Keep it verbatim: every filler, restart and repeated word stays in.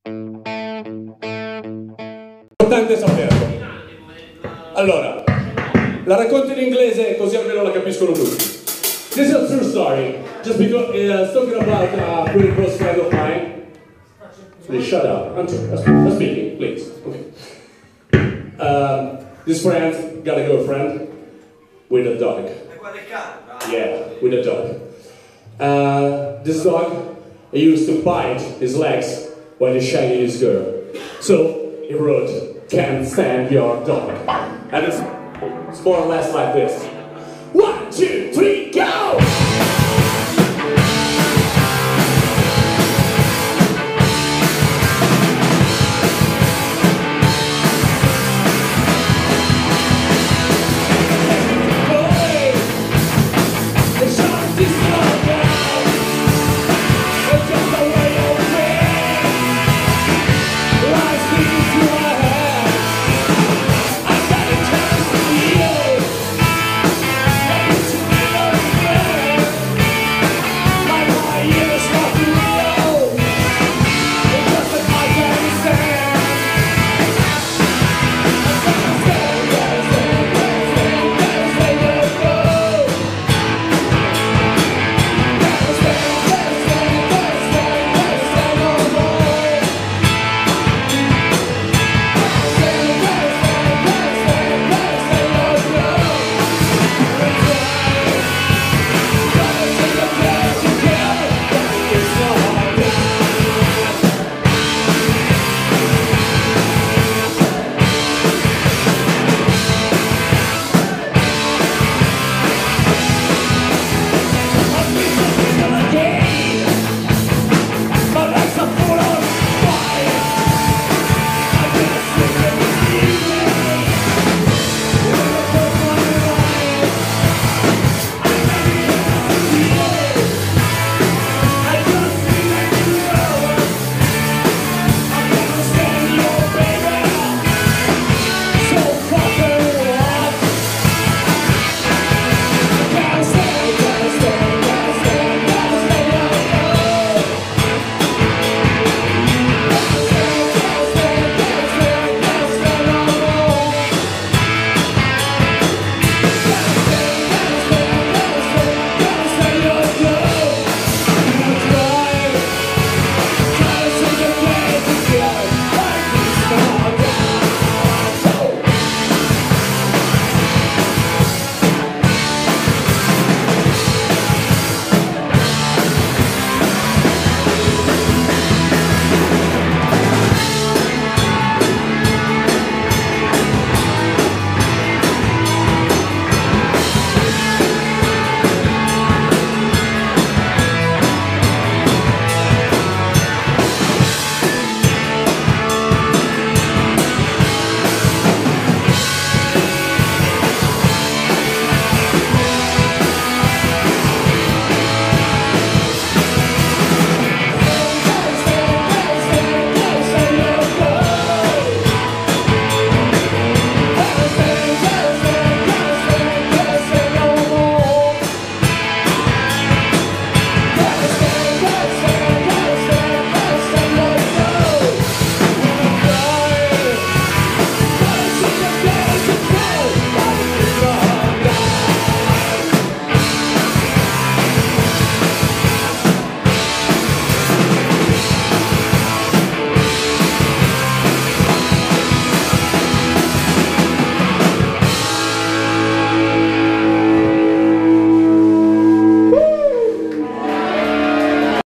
Importante saperlo. Allora, la racconto in inglese così almeno la capiscono tutti. This is a true story. Just because it's talking about a pretty close friend of mine. Please shut up. I'm, I'm speaking, please. Okay. Uh, this friend got a girlfriend with a dog. Yeah, with a dog. Uh, this dog he used to bite his legs while he's shagging his girl. So he wrote, "Can't stand your dog." And it's, it's more or less like this. One, two, three, go!